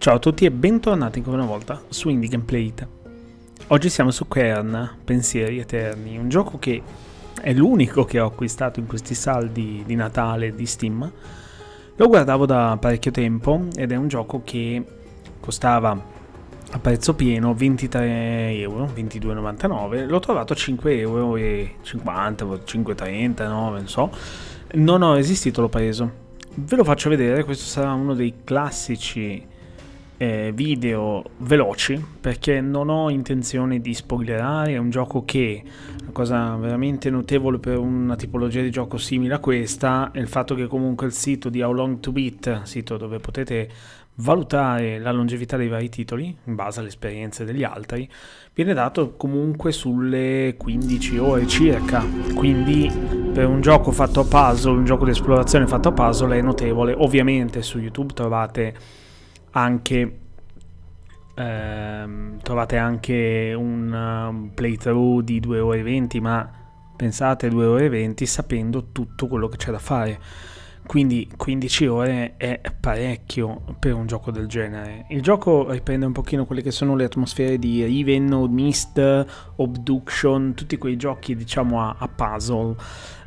Ciao a tutti e bentornati ancora una volta su Indie Gameplay It. Oggi siamo su Kern, Pensieri Eterni, un gioco che è l'unico che ho acquistato in questi saldi di Natale di Steam. Lo guardavo da parecchio tempo ed è un gioco che costava a prezzo pieno 23 euro, 22,99. L'ho trovato a 5,50 euro, 5,30, no, non so. Non ho resistito, l'ho preso. Ve lo faccio vedere, questo sarà uno dei classici video veloci perché non ho intenzione di spoilerare. È un gioco che una cosa veramente notevole per una tipologia di gioco simile a questa è il fatto che comunque il sito di How Long to Beat, sito dove potete valutare la longevità dei vari titoli in base alle esperienze degli altri, viene dato comunque sulle 15 ore circa, quindi per un gioco fatto a puzzle, un gioco di esplorazione fatto a puzzle è notevole. Ovviamente su YouTube trovate anche un playthrough di 2 ore e 20, ma pensate 2 ore e 20 sapendo tutto quello che c'è da fare, quindi 15 ore è parecchio per un gioco del genere. Il gioco riprende un pochino quelle che sono le atmosfere di Riven, Myst, Obduction, tutti quei giochi diciamo a puzzle.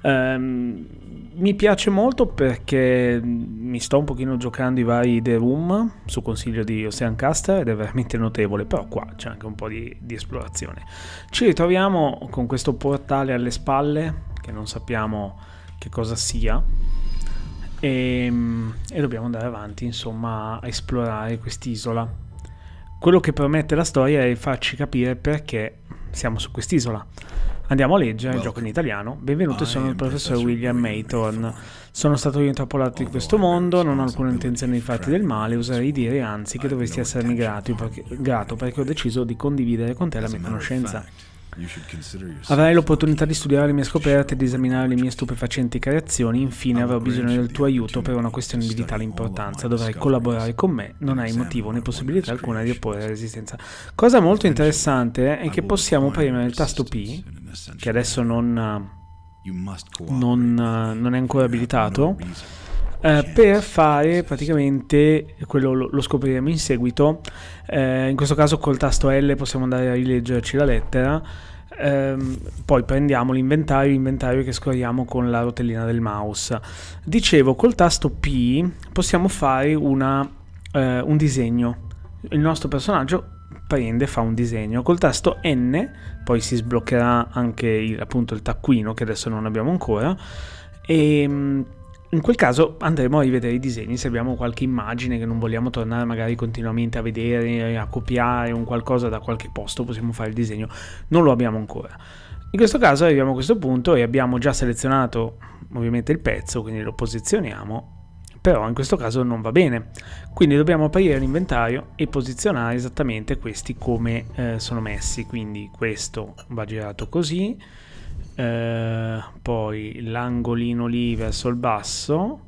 Mi piace molto perché mi sto un pochino giocando i vari The Room su consiglio di Oceancaster ed è veramente notevole, però qua c'è anche un po' di esplorazione. Ci ritroviamo con questo portale alle spalle che non sappiamo che cosa sia e dobbiamo andare avanti insomma a esplorare quest'isola. Quello che promette la storia è farci capire perché siamo su quest'isola. Andiamo a leggere il gioco in italiano. Benvenuti, sono il professor William Maythorn. Sono stato io intrappolato in questo mondo, non ho alcuna intenzione di farti del male, oserei dire anzi che dovresti essermi grato perché ho deciso di condividere con te la mia conoscenza. Avrai l'opportunità di studiare le mie scoperte e di esaminare le mie stupefacenti creazioni. Infine avrò bisogno del tuo aiuto per una questione di vitale importanza. Dovrai collaborare con me, non hai motivo né possibilità alcuna di opporre resistenza. Cosa molto interessante è che possiamo premere il tasto P, che adesso non è ancora abilitato, per fare praticamente quello, lo scopriremo in seguito. In questo caso col tasto L possiamo andare a rileggerci la lettera, poi prendiamo l'inventario che scorriamo con la rotellina del mouse. Dicevo, col tasto P possiamo fare un disegno. Il nostro personaggio fa un disegno. Col tasto N poi si sbloccherà anche appunto il taccuino che adesso non abbiamo ancora, e in quel caso andremo a rivedere i disegni. Se abbiamo qualche immagine che non vogliamo tornare magari continuamente a vedere, a copiare un qualcosa da qualche posto, possiamo fare il disegno. Non lo abbiamo ancora. In questo caso arriviamo a questo punto e abbiamo già selezionato ovviamente il pezzo, quindi lo posizioniamo, però in questo caso non va bene, quindi dobbiamo aprire l'inventario e posizionare esattamente questi come sono messi. Quindi questo va girato così, poi l'angolino lì verso il basso,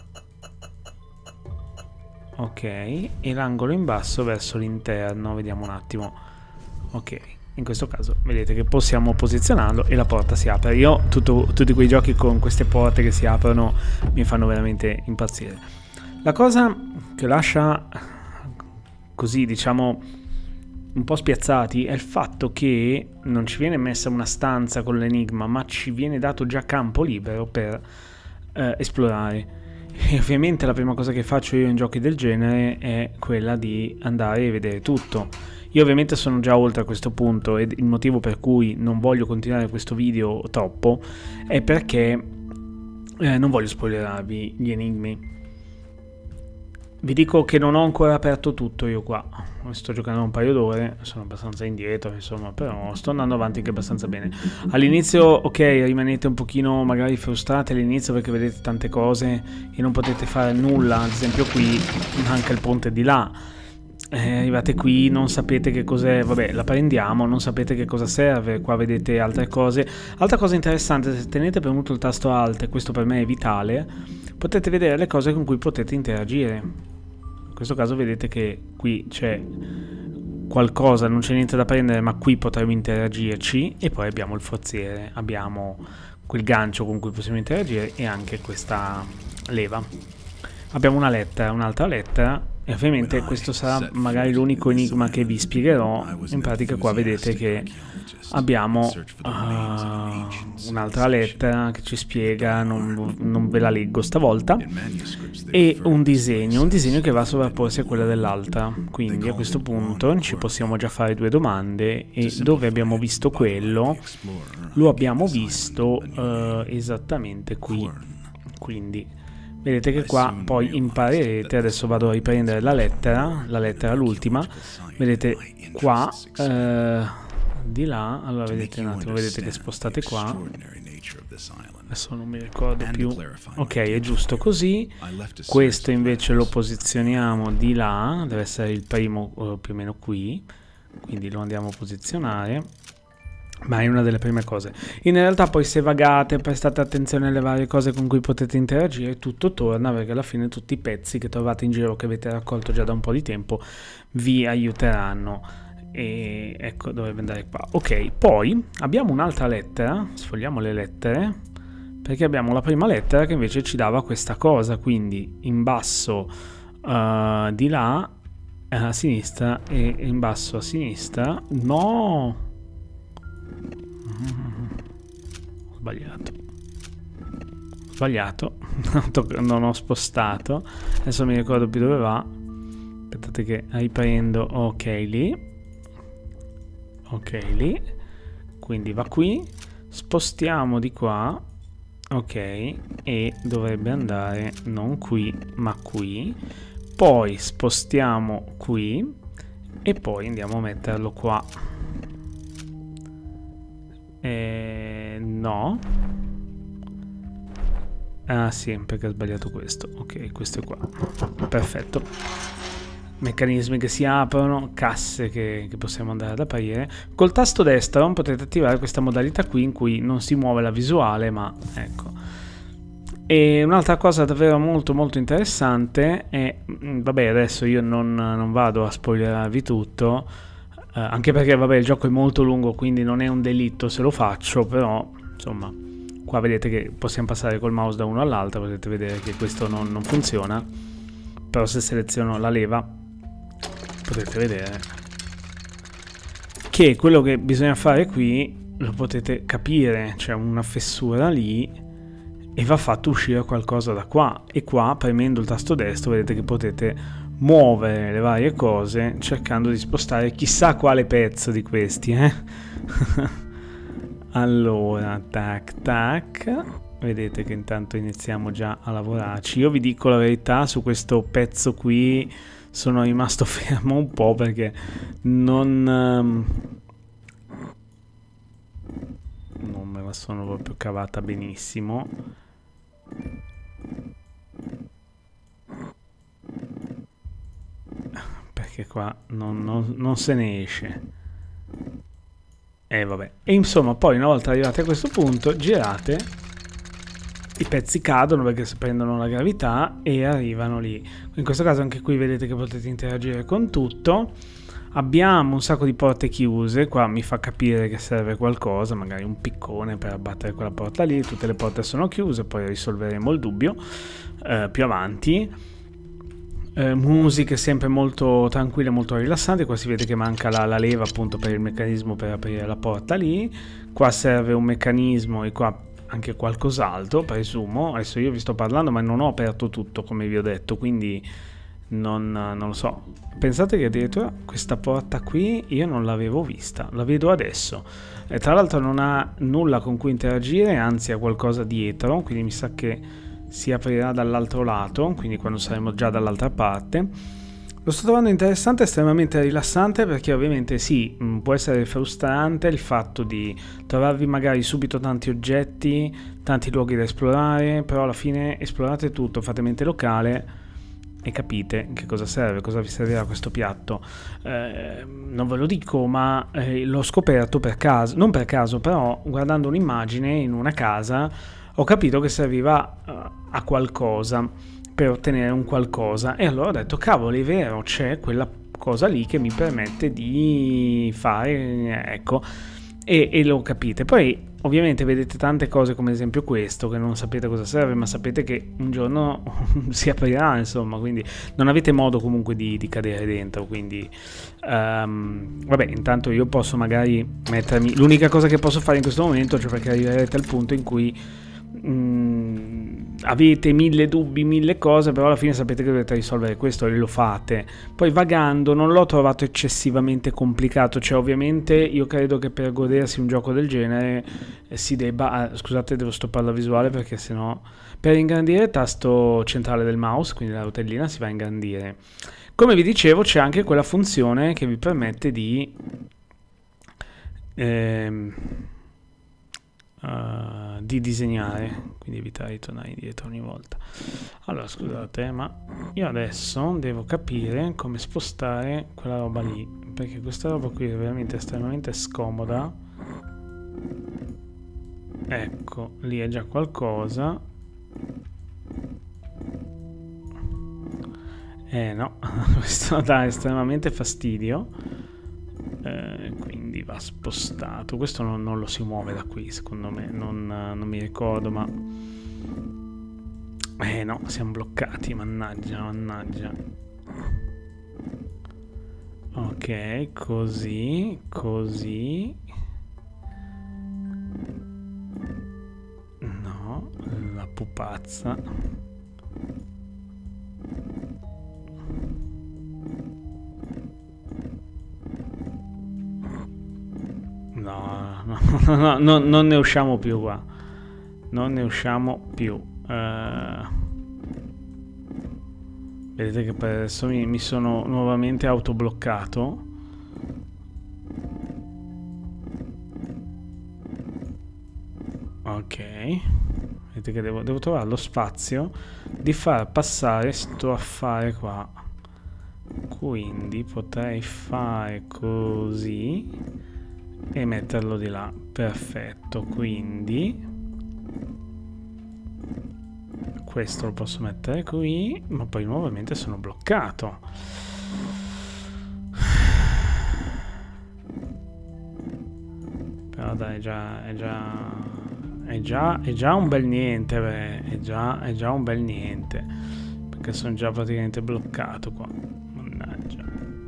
ok, e l'angolo in basso verso l'interno. Vediamo un attimo. Ok, in questo caso vedete che possiamo posizionarlo e la porta si apre. Io tutti quei giochi con queste porte che si aprono mi fanno veramente impazzire. La cosa che lascia così diciamo un po' spiazzati è il fatto che non ci viene messa una stanza con l'enigma, ma ci viene dato già campo libero per esplorare. E ovviamente la prima cosa che faccio io in giochi del genere è quella di andare a vedere tutto. Io ovviamente sono già oltre a questo punto e il motivo per cui non voglio continuare questo video troppo è perché non voglio spoilerarvi gli enigmi. Vi dico che non ho ancora aperto tutto io qua, sto giocando un paio d'ore, sono abbastanza indietro insomma, però sto andando avanti anche abbastanza bene. All'inizio ok, rimanete un pochino magari frustrati all'inizio perché vedete tante cose e non potete fare nulla. Ad esempio qui manca il ponte di là, arrivate qui, non sapete che cos'è, vabbè la prendiamo, non sapete che cosa serve. Qua vedete altre cose. Altra cosa interessante, se tenete premuto il tasto Alt, e questo per me è vitale, potete vedere le cose con cui potete interagire. In questo caso vedete che qui c'è qualcosa, non c'è niente da prendere, ma qui potremo interagirci. E poi abbiamo il forziere, abbiamo quel gancio con cui possiamo interagire e anche questa leva. Abbiamo una lettera, un'altra lettera E ovviamente questo sarà magari l'unico enigma che vi spiegherò. In pratica qua vedete che abbiamo un'altra lettera che ci spiega, non ve la leggo stavolta, e un disegno che va a sovrapporsi a quella dell'altra. Quindi a questo punto ci possiamo già fare due domande. E dove abbiamo visto quello? Lo abbiamo visto esattamente qui. Quindi vedete che qua poi imparerete. Adesso vado a riprendere la lettera l'ultima. Vedete qua di là, allora vedete un attimo, vedete che spostate qua, adesso non mi ricordo più, ok, è giusto così. Questo invece lo posizioniamo di là, deve essere il primo più o meno qui, quindi lo andiamo a posizionare, ma è una delle prime cose. In realtà poi se vagate, prestate attenzione alle varie cose con cui potete interagire, tutto torna, perché alla fine tutti i pezzi che trovate in giro, che avete raccolto già da un po' di tempo, vi aiuteranno. E ecco, dovrebbe andare qua. Ok, poi abbiamo un'altra lettera, sfogliamo le lettere, perché abbiamo la prima lettera che invece ci dava questa cosa, quindi in basso di là a sinistra e in basso a sinistra. No, sbagliato, non ho spostato, adesso mi ricordo più dove va, aspettate che riprendo. Ok, lì, quindi va qui, spostiamo di qua, ok, e dovrebbe andare non qui ma qui, poi spostiamo qui e poi andiamo a metterlo qua. No, ah sì, perché ho sbagliato questo. Ok, questo è qua, perfetto. Meccanismi che si aprono, casse che possiamo andare ad aprire. Col tasto destro potete attivare questa modalità qui in cui non si muove la visuale, ma ecco. E un'altra cosa davvero molto interessante è, vabbè, adesso io non vado a spoilerarvi tutto, anche perché vabbè il gioco è molto lungo, quindi non è un delitto se lo faccio, però insomma qua vedete che possiamo passare col mouse da uno all'altro, potete vedere che questo non funziona, però se seleziono la leva potete vedere che quello che bisogna fare qui lo potete capire, c'è una fessura lì e va fatto uscire qualcosa da qua, e qua premendo il tasto destro vedete che potete muovere le varie cose cercando di spostare chissà quale pezzo di questi, Allora, tac, vedete che intanto iniziamo già a lavorarci. Io vi dico la verità, su questo pezzo qui sono rimasto fermo un po' perché non me la sono proprio cavata benissimo. Perché qua non se ne esce. Vabbè. E insomma, poi una volta arrivati a questo punto, girate, i pezzi cadono perché si prendono la gravità e arrivano lì. In questo caso anche qui vedete che potete interagire con tutto. Abbiamo un sacco di porte chiuse, qua mi fa capire che serve qualcosa, magari un piccone per abbattere quella porta lì. Tutte le porte sono chiuse, poi risolveremo il dubbio più avanti. Musiche sempre molto tranquille, molto rilassanti. Qua si vede che manca la leva appunto per il meccanismo per aprire la porta lì. Qua serve un meccanismo e qua anche qualcos'altro, presumo. Adesso io vi sto parlando ma non ho aperto tutto come vi ho detto, quindi non lo so. Pensate che addirittura questa porta qui io non l'avevo vista, la vedo adesso, e tra l'altro non ha nulla con cui interagire, anzi ha qualcosa dietro, quindi mi sa che si aprirà dall'altro lato, quindi quando saremo già dall'altra parte. Lo sto trovando interessante, estremamente rilassante, perché ovviamente sì, può essere frustrante il fatto di trovarvi magari subito tanti oggetti, tanti luoghi da esplorare, però alla fine esplorate tutto, fate mente locale e capite che cosa serve, cosa vi servirà questo piatto. Non ve lo dico, ma l'ho scoperto per caso, non per caso, però guardando un'immagine in una casa ho capito che serviva a qualcosa, per ottenere un qualcosa, e allora ho detto cavolo, è vero, c'è quella cosa lì che mi permette di fare, ecco. e lo capite. Poi ovviamente vedete tante cose, come ad esempio questo, che non sapete cosa serve, ma sapete che un giorno si aprirà, insomma, quindi non avete modo comunque di cadere dentro, quindi vabbè, intanto io posso magari mettermi, l'unica cosa che posso fare in questo momento, cioè perché arriverete al punto in cui avete mille dubbi, mille cose, però alla fine sapete che dovete risolvere questo e lo fate. Poi vagando non l'ho trovato eccessivamente complicato, cioè ovviamente io credo che per godersi un gioco del genere si debba, scusate devo stoppare la visuale perché sennò, per ingrandire il tasto centrale del mouse, quindi la rotellina, si va a ingrandire. Come vi dicevo c'è anche quella funzione che vi permette di disegnare, quindi evitare di tornare indietro ogni volta. Allora scusate, ma io adesso devo capire come spostare quella roba lì, perché questa roba qui è veramente estremamente scomoda. Ecco, lì è già qualcosa. No, questo dà estremamente fastidio. Quindi va spostato. Questo non lo si muove da qui, secondo me. Non mi ricordo, ma no, siamo bloccati. Mannaggia, mannaggia. Ok, così, così. No, la pupazza. No, non ne usciamo più qua. Non ne usciamo più. Vedete che per adesso mi sono nuovamente autobloccato. Ok. Vedete che devo trovare lo spazio di far passare sto affare qua. Quindi potrei fare così e metterlo di là. Perfetto, quindi questo lo posso mettere qui, ma poi nuovamente sono bloccato. Però dai, è già un bel niente, è già un bel niente, perché sono già praticamente bloccato qua. Mannaggia.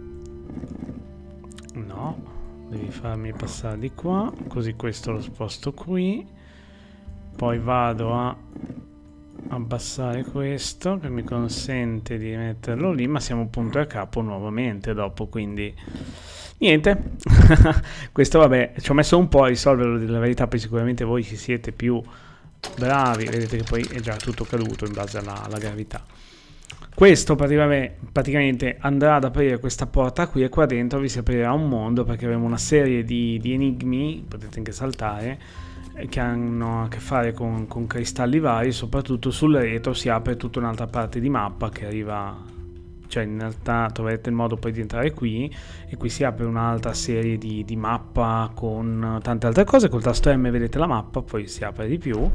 No. Devi farmi passare di qua, così questo lo sposto qui, poi vado a abbassare questo che mi consente di metterlo lì, ma siamo punto a capo nuovamente dopo, quindi niente. Questo vabbè, ci ho messo un po' a risolverlo, della verità, poi sicuramente voi ci siete più bravi, vedete che poi è già tutto caduto in base alla gravità. Questo praticamente andrà ad aprire questa porta qui, e qua dentro vi si aprirà un mondo, perché avremo una serie di enigmi, potete anche saltare, che hanno a che fare con cristalli vari. Soprattutto sul retro si apre tutta un'altra parte di mappa che arriva, cioè in realtà troverete il modo poi di entrare qui, e qui si apre un'altra serie di mappa con tante altre cose. Col tasto M vedete la mappa, poi si apre di più.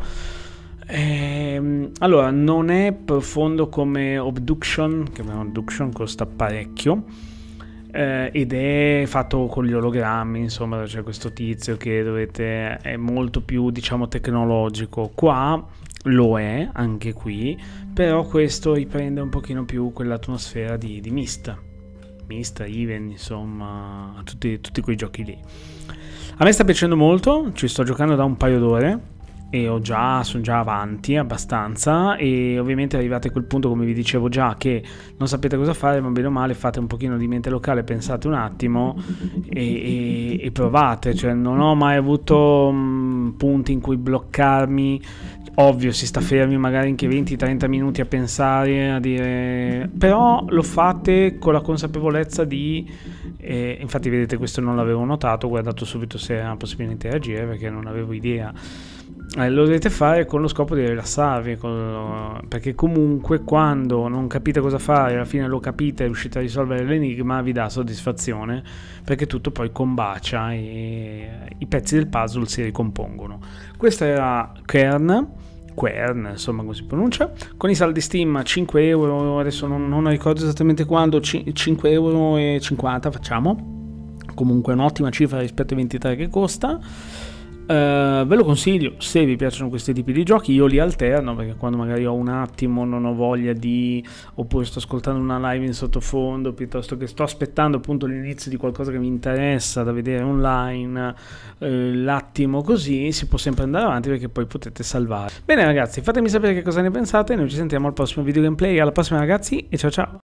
Allora, non è profondo come Obduction, che Obduction costa parecchio, ed è fatto con gli ologrammi, insomma c'è questo tizio che è molto più, diciamo, tecnologico. Qua lo è anche qui, però questo riprende un pochino più quell'atmosfera di Myst, Even, insomma tutti quei giochi lì. A me sta piacendo molto, ci sto giocando da un paio d'ore e sono già avanti abbastanza, e ovviamente arrivate a quel punto, come vi dicevo già, che non sapete cosa fare, ma bene o male fate un pochino di mente locale, pensate un attimo e provate. Cioè non ho mai avuto punti in cui bloccarmi. Ovvio, si sta fermi magari anche 20-30 minuti a pensare, a dire, però lo fate con la consapevolezza di infatti vedete, questo non l'avevo notato, ho guardato subito se era possibile interagire perché non avevo idea. Lo dovete fare con lo scopo di rilassarvi, perché comunque quando non capite cosa fare, alla fine lo capite e riuscite a risolvere l'enigma, vi dà soddisfazione, perché tutto poi combacia e i pezzi del puzzle si ricompongono. Questa era Quern, insomma come si pronuncia, con i saldi Steam 5 euro, adesso non ricordo esattamente quando, 5,50 euro facciamo. comunque un'ottima cifra rispetto ai 23 che costa. Ve lo consiglio se vi piacciono questi tipi di giochi. Io li alterno perché quando magari ho un attimo, non ho voglia di, oppure sto ascoltando una live in sottofondo, piuttosto che sto aspettando appunto l'inizio di qualcosa che mi interessa da vedere online, l'attimo così, si può sempre andare avanti perché poi potete salvare. Bene ragazzi, fatemi sapere che cosa ne pensate, noi ci sentiamo al prossimo video gameplay. Alla prossima ragazzi e ciao ciao.